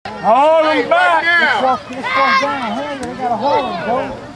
Hold him back. Let's go down. Hey, they got a hold him, Joe.